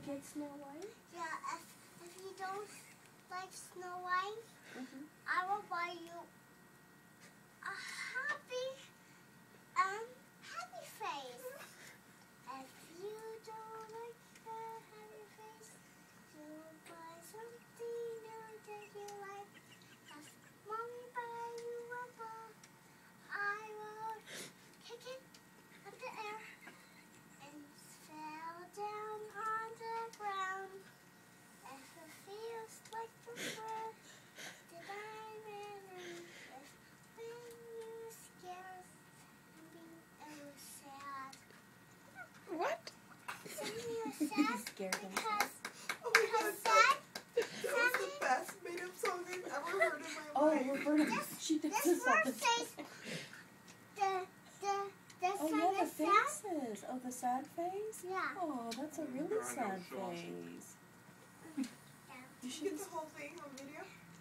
look at Snow White? Yeah, if you don't like Snow White, I will buy you a happy face. If you don't like the happy face, you'll buy something new that you like. If Mommy buy you a ball, I will kick it up the air and fell down on the ground. If it feels like the bird that I ran in with, when you scared me, it was sad. What? When you were sad Scared him. because sad. That was the best made-up song I've ever heard in my Oh, life. Roberta, she did This this all word the says time. the Oh, sun yeah, the is sad. faces. Oh, the sad face? Yeah. Oh, that's a really sad face. Did you get the whole thing on video?